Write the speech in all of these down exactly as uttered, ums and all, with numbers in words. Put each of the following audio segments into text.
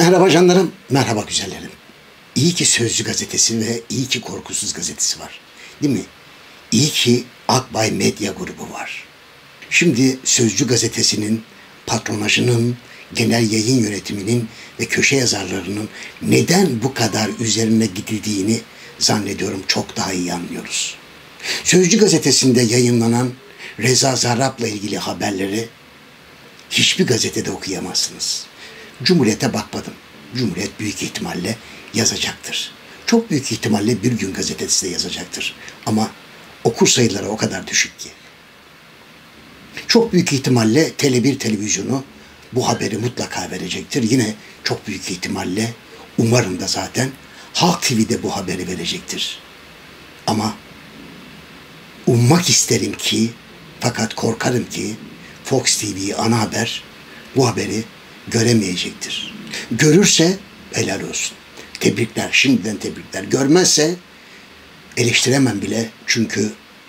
Merhaba canlarım, merhaba güzellerim. İyi ki Sözcü gazetesi ve iyi ki Korkusuz gazetesi var. Değil mi? İyi ki Akbay Medya grubu var. Şimdi Sözcü gazetesinin, patronajının, genel yayın yönetiminin ve köşe yazarlarının neden bu kadar üzerine gidildiğini zannediyorum çok daha iyi anlıyoruz. Sözcü gazetesinde yayınlanan Reza Zarrab'la ilgili haberleri hiçbir gazetede okuyamazsınız. Cumhuriyet'e bakmadım. Cumhuriyet büyük ihtimalle yazacaktır. Çok büyük ihtimalle Bir Gün gazetesi de yazacaktır. Ama okur sayıları o kadar düşük ki. Çok büyük ihtimalle Tele bir televizyonu bu haberi mutlaka verecektir. Yine çok büyük ihtimalle, umarım da zaten Halk T V'de bu haberi verecektir. Ama ummak isterim ki, fakat korkarım ki Fox T V ana haber bu haberi göremeyecektir. Görürse helal olsun. Tebrikler, şimdiden tebrikler. Görmezse eleştiremem bile, çünkü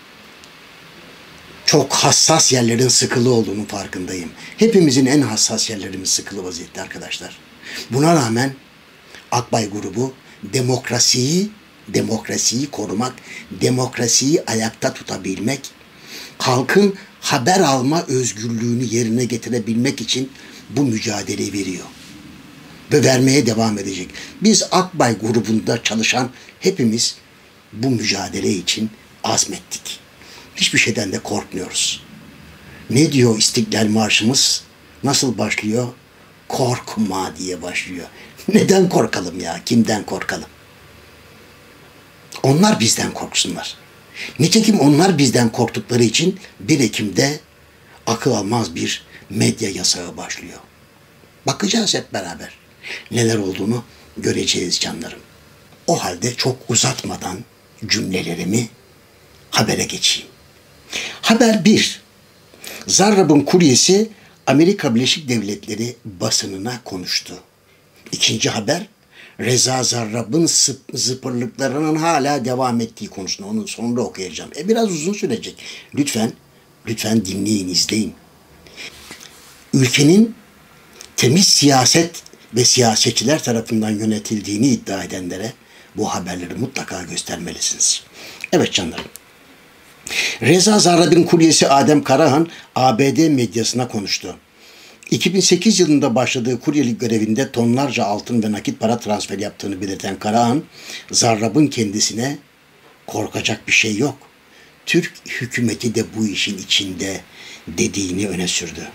çok hassas yerlerin sıkılı olduğunun farkındayım. Hepimizin en hassas yerlerimiz sıkılı vaziyette arkadaşlar. Buna rağmen Akbay grubu demokrasiyi, demokrasiyi korumak, demokrasiyi ayakta tutabilmek, halkın haber alma özgürlüğünü yerine getirebilmek için bu mücadeleyi veriyor. Ve vermeye devam edecek. Biz Akbay grubunda çalışan hepimiz bu mücadele için azmettik. Hiçbir şeyden de korkmuyoruz. Ne diyor İstiklal Marşımız? Nasıl başlıyor? Korkma diye başlıyor. Neden korkalım ya? Kimden korkalım? Onlar bizden korksunlar. Nitekim onlar bizden korktukları için bir Ekim'de akıl almaz bir medya yasağı başlıyor. Bakacağız hep beraber. Neler olduğunu göreceğiz canlarım. O halde çok uzatmadan cümlelerimi habere geçeyim. Haber bir. Zarrab'ın kuryesi Amerika Birleşik Devletleri basınına konuştu. İkinci haber, Reza Zarrab'ın zıpırlıklarının hala devam ettiği konusunda. Onu sonra okuyacağım. E biraz uzun sürecek. Lütfen, lütfen dinleyin, izleyin. Ülkenin temiz siyaset ve siyasetçiler tarafından yönetildiğini iddia edenlere bu haberleri mutlaka göstermelisiniz. Evet canlarım. Reza Zarrab'ın kuryesi Adem Karahan A B D medyasına konuştu. iki bin sekiz yılında başladığı kuryelik görevinde tonlarca altın ve nakit para transferi yaptığını belirten Karahan, Zarrab'ın kendisine korkacak bir şey yok, Türk hükümeti de bu işin içinde dediğini öne sürdü.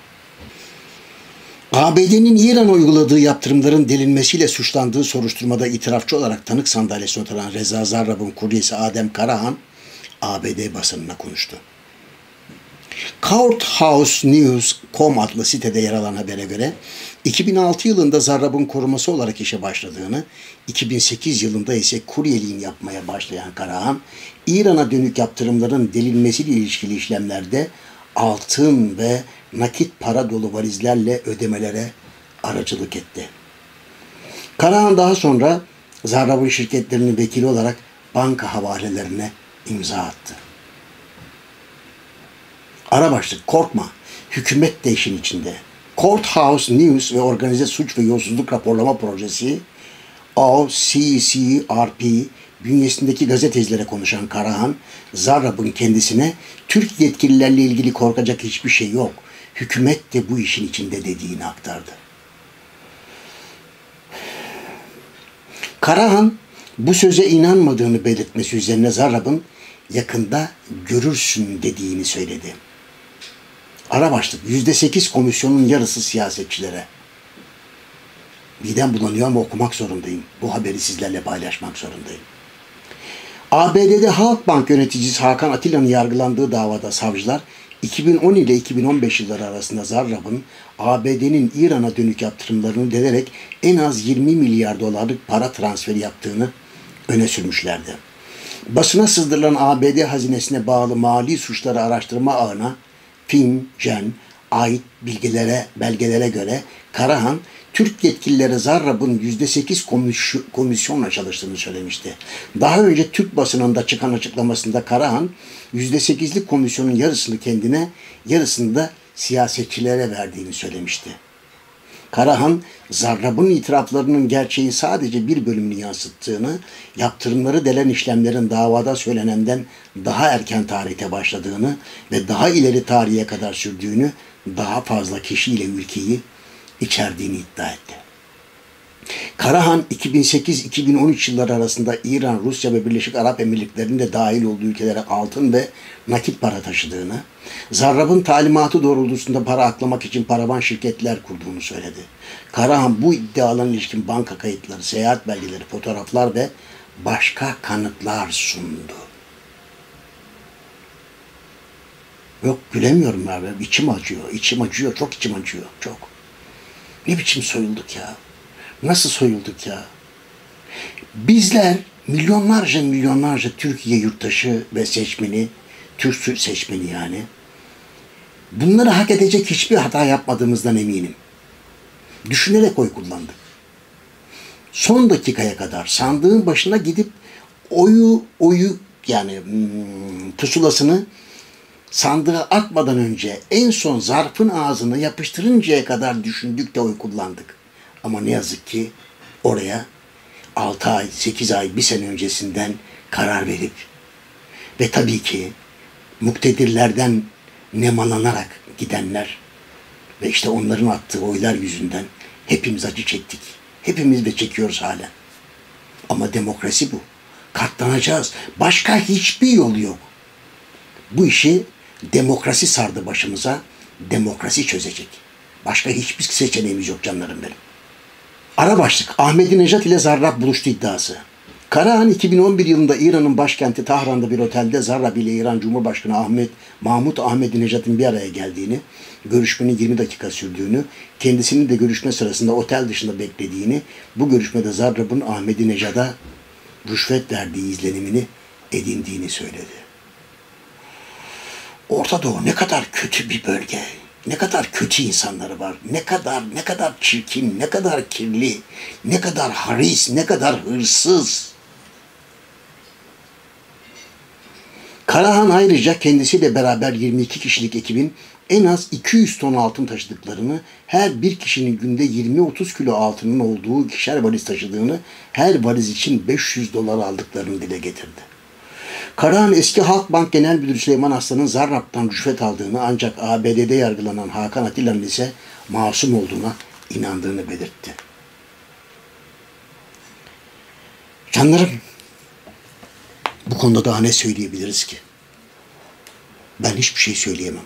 A B D'nin İran'a uyguladığı yaptırımların delinmesiyle suçlandığı soruşturmada itirafçı olarak tanık sandalyesine oturan Reza Zarrab'ın kuryesi Adem Karahan, A B D basınına konuştu. Courthouse News nokta com adlı sitede yer alan habere göre iki bin altı yılında Zarrab'ın koruması olarak işe başladığını, iki bin sekiz yılında ise kuryeliğini yapmaya başlayan Karahan, İran'a dönük yaptırımların delinmesiyle ilişkili işlemlerde altın ve nakit para dolu valizlerle ödemelere aracılık etti. Karahan daha sonra Zarrab'ın şirketlerinin vekili olarak banka havalelerine imza attı. Ara başlık: korkma, hükümet de işin içinde. Courthouse News ve Organize Suç ve Yolsuzluk Raporlama Projesi O C C R P bünyesindeki gazetecilere konuşan Karahan, Zarrab'ın kendisine Türk yetkililerle ilgili korkacak hiçbir şey yok, hükümet de bu işin içinde dediğini aktardı. Karahan bu söze inanmadığını belirtmesi üzerine Zarrab'ın yakında görürsün dediğini söyledi. Ara başlık: yüzde sekiz komisyonun yarısı siyasetçilere. Midem bulanıyor ama okumak zorundayım. Bu haberi sizlerle paylaşmak zorundayım. A B D'de Halkbank yöneticisi Hakan Atilla'nın yargılandığı davada savcılar iki bin on ile iki bin on beş yılları arasında Zarrab'ın A B D'nin İran'a dönük yaptırımlarını delerek en az yirmi milyar dolarlık para transferi yaptığını öne sürmüşlerdi. Basına sızdırılan A B D hazinesine bağlı mali suçları araştırma ağına FinCEN ait bilgilere, belgelere göre Karahan, Türk yetkililere Zarrab'ın yüzde sekiz komisyonla çalıştığını söylemişti. Daha önce Türk basınında çıkan açıklamasında Karahan, yüzde sekizlik komisyonun yarısını kendine, yarısını da siyasetçilere verdiğini söylemişti. Karahan, Zarrab'ın itiraflarının gerçeğin sadece bir bölümünü yansıttığını, yaptırımları delen işlemlerin davada söylenenden daha erken tarihte başladığını ve daha ileri tarihe kadar sürdüğünü, daha fazla kişiyle ülkeyi içerdiğini iddia etti. Karahan, iki bin sekiz iki bin on üç yılları arasında İran, Rusya ve Birleşik Arap Emirlikleri'nin de dahil olduğu ülkelere altın ve nakit para taşıdığını, Zarrab'ın talimatı doğrultusunda para aklamak için paravan şirketler kurduğunu söyledi. Karahan bu iddialarına ilişkin banka kayıtları, seyahat belgeleri, fotoğraflar ve başka kanıtlar sundu. Yok, gülemiyorum abi. İçim acıyor, içim acıyor, çok içim acıyor, çok. Ne biçim soyulduk ya? Nasıl soyulduk ya? Bizler milyonlarca milyonlarca Türkiye yurttaşı ve seçmeni, Türk seçmeni yani, bunları hak edecek hiçbir hata yapmadığımızdan eminim. Düşünerek oy kullandık. Son dakikaya kadar sandığın başına gidip oyu, oyu yani hmm, pusulasını sandığa atmadan önce en son zarfın ağzını yapıştırıncaya kadar düşündük de oy kullandık. Ama ne yazık ki oraya altı ay, sekiz ay, bir sene öncesinden karar verip ve tabii ki muktedirlerden nemalanarak gidenler ve işte onların attığı oylar yüzünden hepimiz acı çektik. Hepimiz de çekiyoruz halen. Ama demokrasi bu. Katlanacağız. Başka hiçbir yolu yok. Bu işi demokrasi sardı başımıza. Demokrasi çözecek. Başka hiçbir seçeneğimiz yok canlarım benim. Ara başlık: Ahmadinejad ile Zarrab buluştu iddiası. Karahan iki bin on bir yılında İran'ın başkenti Tahran'da bir otelde Zarrab ile İran Cumhurbaşkanı Ahmet Mahmut Ahmadinejad'ın bir araya geldiğini, görüşmenin yirmi dakika sürdüğünü, kendisinin de görüşme sırasında otel dışında beklediğini, bu görüşmede Zarrab'ın Ahmadinejad'a rüşvet verdiği izlenimini edindiğini söyledi. Orta Doğu ne kadar kötü bir bölge. Ne kadar kötü insanları var. Ne kadar ne kadar çirkin, ne kadar kirli, ne kadar haris, ne kadar hırsız. Karahan ayrıca kendisiyle beraber yirmi iki kişilik ekibin en az iki yüz ton altın taşıdıklarını, her bir kişinin günde yirmi otuz kilo altının olduğu ikişer valiz taşıdığını, her valiz için beş yüz dolar aldıklarını dile getirdi. Karahan, eski Halkbank Genel Müdürü Süleyman Aslan'ın Zarrab'dan rüşvet aldığını, ancak A B D'de yargılanan Hakan Atilla'nın ise masum olduğuna inandığını belirtti. Canlarım, bu konuda daha ne söyleyebiliriz ki? Ben hiçbir şey söyleyemem.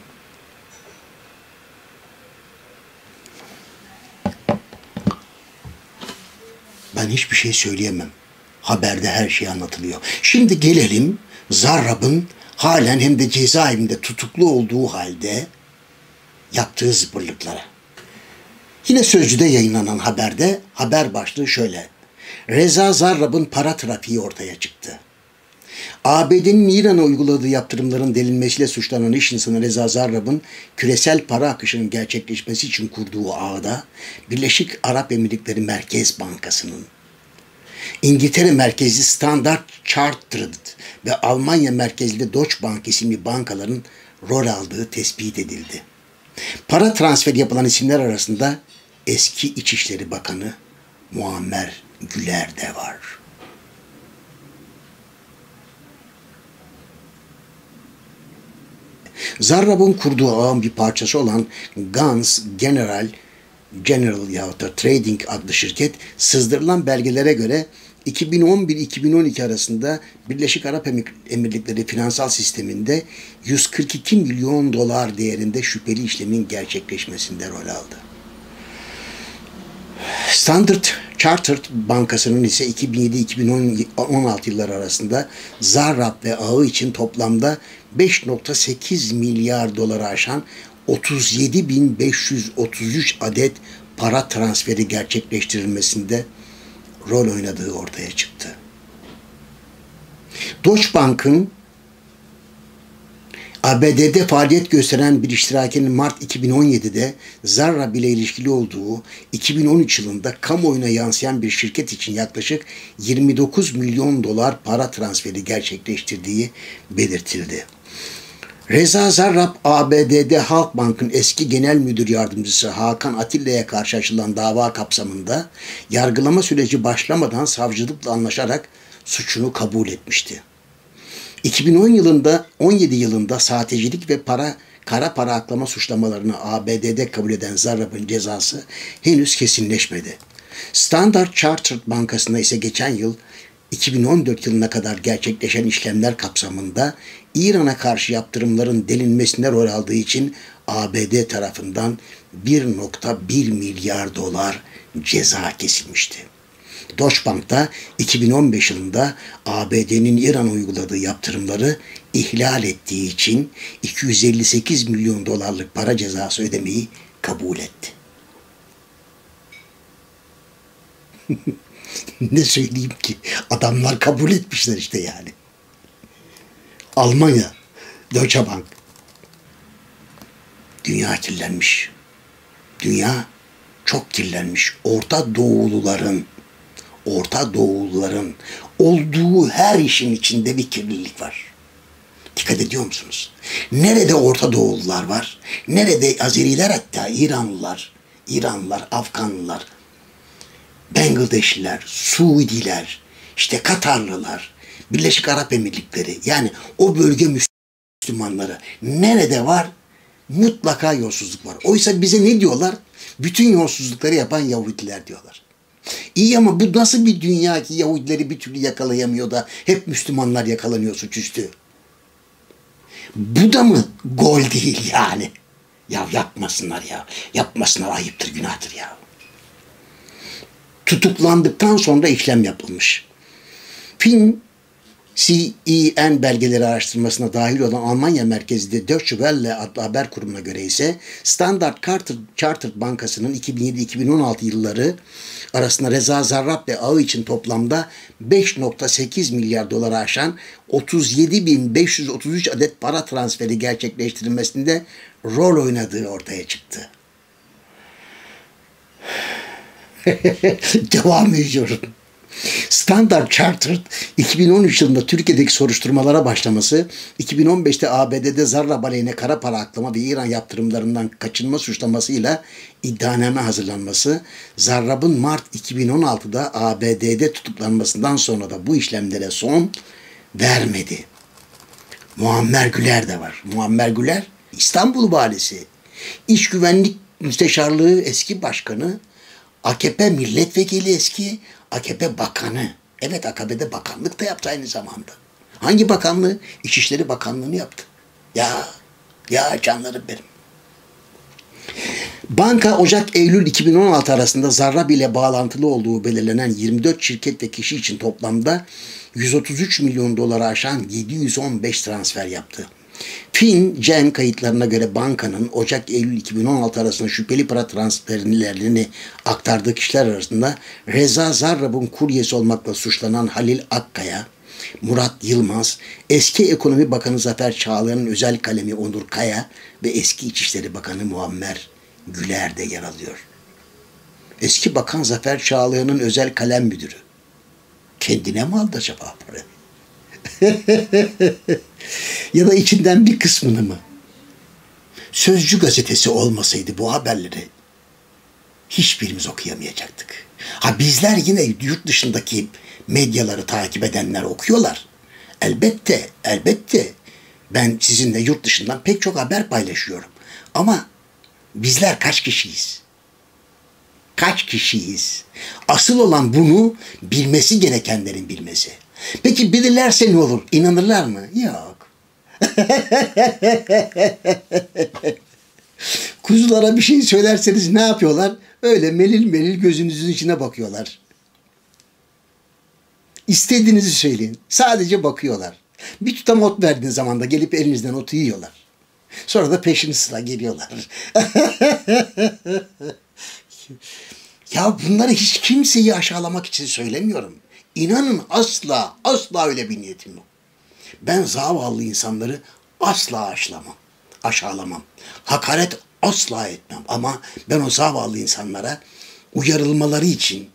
Ben hiçbir şey söyleyemem. Haberde her şey anlatılıyor. Şimdi gelelim Zarrab'ın halen hem de cezaevinde tutuklu olduğu halde yaptığı zıpırlıklara. Yine Sözcü'de yayınlanan haberde haber başlığı şöyle: Reza Zarrab'ın para trafiği ortaya çıktı. A B D'nin İran'a uyguladığı yaptırımların delinmesiyle suçlanan iş insanı Reza Zarrab'ın küresel para akışının gerçekleşmesi için kurduğu ağda Birleşik Arap Emirlikleri Merkez Bankası'nın, İngiltere merkezli Standard Chartered ve Almanya merkezli Deutsche Bank isimli bankaların rol aldığı tespit edildi. Para transferi yapılan isimler arasında eski İçişleri Bakanı Muammer Güler de var. Zarrab'ın kurduğu ağın bir parçası olan Gans General General yahut da Trading adlı şirket, sızdırılan belgelere göre iki bin on bir iki bin on iki arasında Birleşik Arap Emirlikleri finansal sisteminde yüz kırk iki milyon dolar değerinde şüpheli işlemin gerçekleşmesinde rol aldı. Standard Chartered Bankası'nın ise iki bin yedi iki bin on altı yılları arasında Zarrab ve ağı için toplamda beş nokta sekiz milyar doları aşan otuz yedi bin beş yüz otuz üç adet para transferi gerçekleştirilmesinde rol oynadığı ortaya çıktı. Deutsche Bank'ın A B D'de faaliyet gösteren bir iştirakinin Mart iki bin on yedi'de Zarrab ile ilişkili olduğu, iki bin on üç yılında kamuoyuna yansıyan bir şirket için yaklaşık yirmi dokuz milyon dolar para transferi gerçekleştirdiği belirtildi. Reza Zarrab, A B D'de Halkbank'ın eski genel müdür yardımcısı Hakan Atilla'ya karşı açılan dava kapsamında yargılama süreci başlamadan savcılıkla anlaşarak suçunu kabul etmişti. iki bin on yılında, on yedi yılında sahtecilik ve para kara para aklama suçlamalarını A B D'de kabul eden Zarrab'ın cezası henüz kesinleşmedi. Standard Chartered Bankası'nda ise geçen yıl iki bin on dört yılına kadar gerçekleşen işlemler kapsamında İran'a karşı yaptırımların delinmesine rol aldığı için A B D tarafından bir nokta bir milyar dolar ceza kesilmişti. Deutsche Bank'ta iki bin on beş yılında A B D'nin İran'a uyguladığı yaptırımları ihlal ettiği için iki yüz elli sekiz milyon dolarlık para cezası ödemeyi kabul etti. Ne söyleyeyim ki? Adamlar kabul etmişler işte yani. Almanya, Deutsche Bank. Dünya kirlenmiş. Dünya çok kirlenmiş. Orta Doğuluların, Orta Doğuluların olduğu her işin içinde bir kirlilik var. Dikkat ediyor musunuz? Nerede Orta Doğulular var? Nerede Azeriler, hatta İranlılar, İranlılar, Afganlılar, Bangladeşliler, Suudiler, işte Katarlılar, Birleşik Arap Emirlikleri, yani o bölge Müslümanları nerede var? Mutlaka yolsuzluk var. Oysa bize ne diyorlar? Bütün yolsuzlukları yapan Yahudiler diyorlar. İyi ama bu nasıl bir dünya ki Yahudileri bir türlü yakalayamıyor da hep Müslümanlar yakalanıyor suçüstü? Bu da mı gol değil yani? Ya yapmasınlar ya. Yapmasınlar, ayıptır, günahtır ya. Tutuklandıktan sonra işlem yapılmış. Fin C E N belgeleri araştırmasına dahil olan Almanya merkezli Deutsche Welle adlı haber kurumuna göre ise Standard Chartered Bankası'nın iki bin yedi iki bin on altı yılları arasında Reza Zarrab ve ağı için toplamda beş nokta sekiz milyar doları aşan otuz yedi bin beş yüz otuz üç adet para transferi gerçekleştirilmesinde rol oynadığı ortaya çıktı. Devam ediyorum. Standard Chartered iki bin on üç yılında Türkiye'deki soruşturmalara başlaması, iki bin on beşte A B D'de Zarrab aleyhine kara para aklama ve İran yaptırımlarından kaçınma suçlamasıyla iddianame hazırlanması, Zarrab'ın Mart iki bin on altıda A B D'de tutuklanmasından sonra da bu işlemlere son vermedi. Muammer Güler de var. Muammer Güler İstanbul Valisi, İç Güvenlik Müsteşarlığı eski başkanı, A K P milletvekili eski, A K P bakanı. Evet, A K P'de bakanlık da yaptı aynı zamanda. Hangi bakanlığı? İçişleri Bakanlığı'nı yaptı. Ya, ya canlarım benim. Banka Ocak-Eylül iki bin on altı arasında Zarrab ile bağlantılı olduğu belirlenen yirmi dört şirket ve kişi için toplamda yüz otuz üç milyon doları aşan yedi yüz on beş transfer yaptı. FinCEN kayıtlarına göre bankanın Ocak-Eylül iki bin on altı arasında şüpheli para transferlerini aktardığı kişiler arasında Reza Zarrab'ın kuryesi olmakla suçlanan Halil Akkaya, Murat Yılmaz, eski Ekonomi Bakanı Zafer Çağlayan'ın özel kalemi Onur Kaya ve eski İçişleri Bakanı Muammer Güler de yer alıyor. Eski Bakan Zafer Çağlayan'ın özel kalem müdürü. Kendine mi aldı acaba parayı? Ya da içinden bir kısmını mı? Sözcü gazetesi olmasaydı bu haberleri hiçbirimiz okuyamayacaktık. Ha, bizler yine yurt dışındaki medyaları takip edenler okuyorlar. Elbette, elbette. Ben sizinle yurt dışından pek çok haber paylaşıyorum. Ama bizler kaç kişiyiz? Kaç kişiyiz? Asıl olan bunu bilmesi gerekenlerin bilmesi. Peki bilirlerse ne olur? İnanırlar mı? Yok. Kuzulara bir şey söylerseniz ne yapıyorlar? Öyle melil melil gözünüzün içine bakıyorlar. İstediğinizi söyleyin. Sadece bakıyorlar. Bir tutam ot verdiğiniz zaman da gelip elinizden otu yiyorlar. Sonra da peşini sıra geliyorlar. Ya bunları hiç kimseyi aşağılamak için söylemiyorum. İnanın asla, asla öyle bir niyetim yok. Ben zavallı insanları asla aşılamam, aşağılamam. Hakaret asla etmem. Ama ben o zavallı insanlara uyarılmaları için,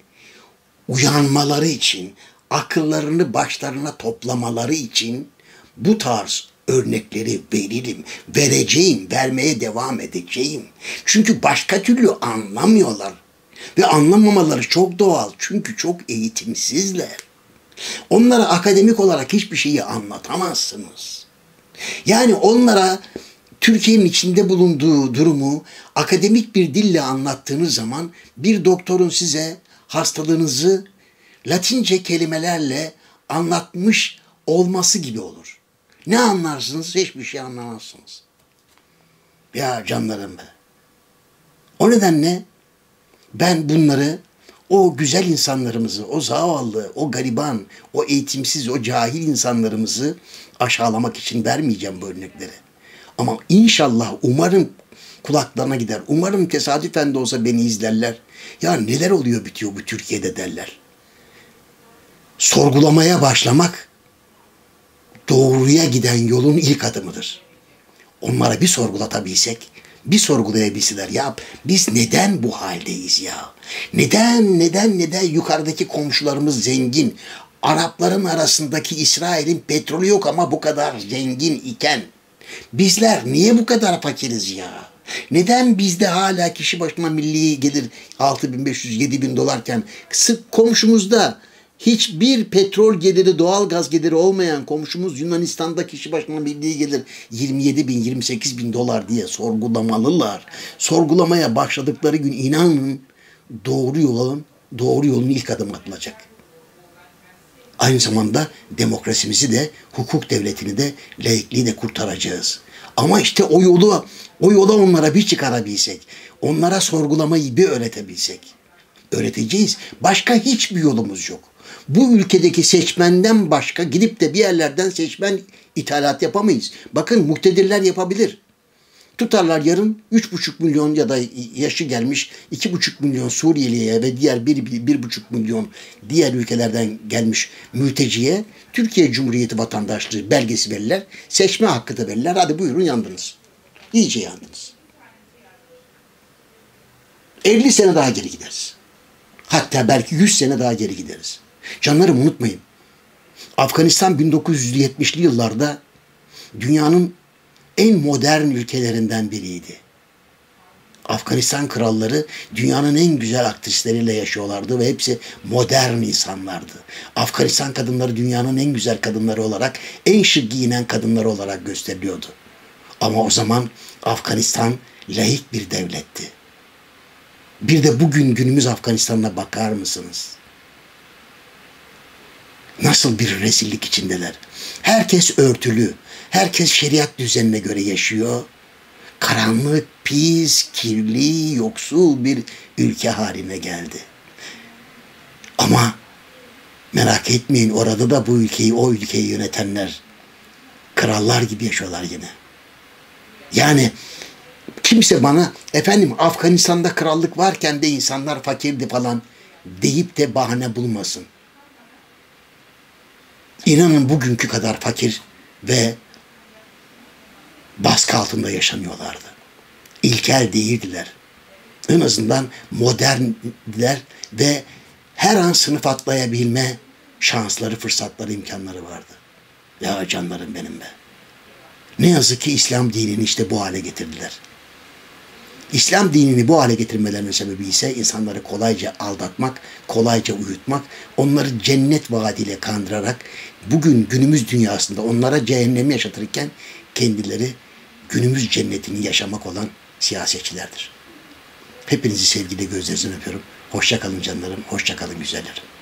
uyanmaları için, akıllarını başlarına toplamaları için bu tarz örnekleri veririm, vereceğim, vermeye devam edeceğim. Çünkü başka türlü anlamıyorlar. Ve anlamamaları çok doğal. Çünkü çok eğitimsizler. Onlara akademik olarak hiçbir şeyi anlatamazsınız. Yani onlara Türkiye'nin içinde bulunduğu durumu akademik bir dille anlattığınız zaman bir doktorun size hastalığınızı Latince kelimelerle anlatmış olması gibi olur. Ne anlarsınız? Hiçbir şey anlamazsınız. Ya canlarım be. O nedenle ben bunları, o güzel insanlarımızı, o zavallı, o gariban, o eğitimsiz, o cahil insanlarımızı aşağılamak için vermeyeceğim bu örnekleri. Ama inşallah, umarım kulaklarına gider. Umarım tesadüfen de olsa beni izlerler. Ya neler oluyor bitiyor bu Türkiye'de derler. Sorgulamaya başlamak doğruya giden yolun ilk adımıdır. Onlara bir sorgulatabilsek, bir sorgulayabilseler, ya biz neden bu haldeyiz ya? Neden, neden, neden yukarıdaki komşularımız zengin? Arapların arasındaki İsrail'in petrolü yok ama bu kadar zengin iken bizler niye bu kadar fakiriz ya? Neden bizde hala kişi başına milli gelir altı bin beş yüz yedi bin dolarken sık komşumuzda hiçbir petrol geliri, doğal gaz geliri olmayan komşumuz Yunanistan'da kişi başına milli gelir yirmi yedi bin, yirmi sekiz bin dolar diye sorgulamalılar. Sorgulamaya başladıkları gün inanın doğru yolun, doğru yolun ilk adım atılacak. Aynı zamanda demokrasimizi de, hukuk devletini de, laikliği de kurtaracağız. Ama işte o yolu, o yola onlara bir çıkarabilsek, onlara sorgulamayı bir öğretebilsek, öğreteceğiz. Başka hiçbir yolumuz yok. Bu ülkedeki seçmenden başka gidip de bir yerlerden seçmen ithalat yapamayız. Bakın muktedirler yapabilir. Tutarlar yarın üç buçuk milyon ya da yaşı gelmiş iki buçuk milyon Suriyeliye ve diğer bir, bir, bir buçuk milyon diğer ülkelerden gelmiş mülteciye Türkiye Cumhuriyeti vatandaşlığı belgesi verirler. Seçme hakkı da verirler. Hadi buyurun yandınız. İyice yandınız. elli sene daha geri gideriz. Hatta belki yüz sene daha geri gideriz. Canlarım unutmayın. Afganistan bin dokuz yüz yetmişli yıllarda dünyanın en modern ülkelerinden biriydi. Afganistan kralları dünyanın en güzel aktrisleriyle yaşıyorlardı ve hepsi modern insanlardı. Afganistan kadınları dünyanın en güzel kadınları olarak, en şık giyinen kadınları olarak gösteriliyordu. Ama o zaman Afganistan laik bir devletti. Bir de bugün günümüz Afganistan'a bakar mısınız? Nasıl bir rezillik içindeler. Herkes örtülü. Herkes şeriat düzenine göre yaşıyor. Karanlık, pis, kirli, yoksul bir ülke haline geldi. Ama merak etmeyin, orada da bu ülkeyi, o ülkeyi yönetenler krallar gibi yaşıyorlar yine. Yani kimse bana efendim Afganistan'da krallık varken de insanlar fakirdi falan deyip de bahane bulmasın. İnanın bugünkü kadar fakir ve baskı altında yaşamıyorlardı. İlkel değildiler. En azından moderndiler ve her an sınıf atlayabilme şansları, fırsatları, imkanları vardı. Ya canlarım benim be. Ne yazık ki İslam dinini işte bu hale getirdiler. İslam dinini bu hale getirmelerinin sebebi ise insanları kolayca aldatmak, kolayca uyutmak, onları cennet vaadiyle kandırarak bugün günümüz dünyasında onlara cehennemi yaşatırken kendileri günümüz cennetini yaşamak olan siyasetçilerdir. Hepinizi sevgiyle gözlerinizden öpüyorum. Hoşça kalın canlarım, hoşça kalın güzellerim.